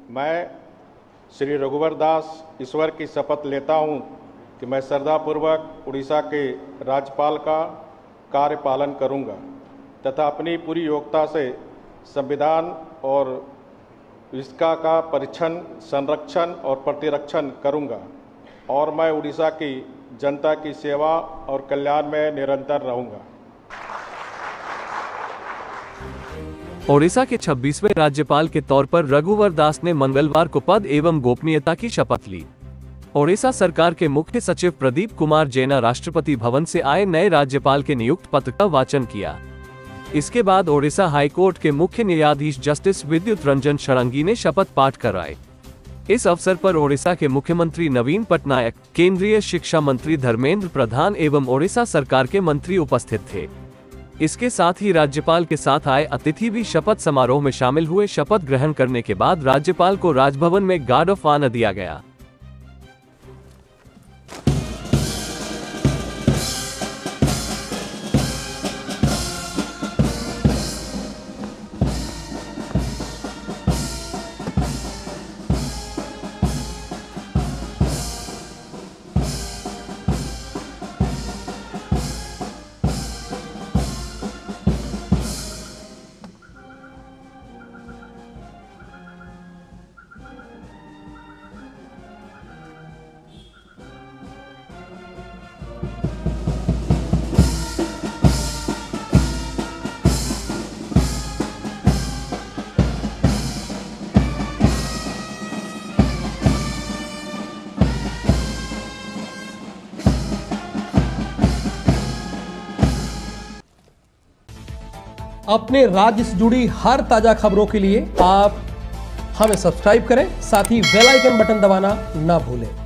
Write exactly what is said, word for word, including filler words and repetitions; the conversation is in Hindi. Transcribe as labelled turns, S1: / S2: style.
S1: मैं श्री रघुवर दास ईश्वर की शपथ लेता हूं कि मैं श्रद्धापूर्वक उड़ीसा के राज्यपाल का कार्य पालन करूंगा तथा अपनी पूरी योग्यता से संविधान और इसका का परीक्षण, संरक्षण और प्रतिरक्षण करूंगा और मैं उड़ीसा की जनता की सेवा और कल्याण में निरंतर रहूंगा।
S2: ओडिशा के छब्बीसवें राज्यपाल के तौर पर रघुवर दास ने मंगलवार को पद एवं गोपनीयता की शपथ ली। ओडिशा सरकार के मुख्य सचिव प्रदीप कुमार जैन राष्ट्रपति भवन से आए नए राज्यपाल के नियुक्त पत्र का वाचन किया। इसके बाद ओडिशा हाईकोर्ट के मुख्य न्यायाधीश जस्टिस विद्युत रंजन षडंगी ने शपथ पाठ कराए। इस अवसर पर ओडिशा के मुख्यमंत्री नवीन पटनायक, केंद्रीय शिक्षा मंत्री धर्मेंद्र प्रधान एवं ओडिशा सरकार के मंत्री उपस्थित थे। इसके साथ ही राज्यपाल के साथ आए अतिथि भी शपथ समारोह में शामिल हुए। शपथ ग्रहण करने के बाद राज्यपाल को राजभवन में गार्ड ऑफ ऑनर दिया गया।
S3: अपने राज्य से जुड़ी हर ताजा खबरों के लिए आप हमें सब्सक्राइब करें, साथ ही बेल आइकन बटन दबाना ना भूलें।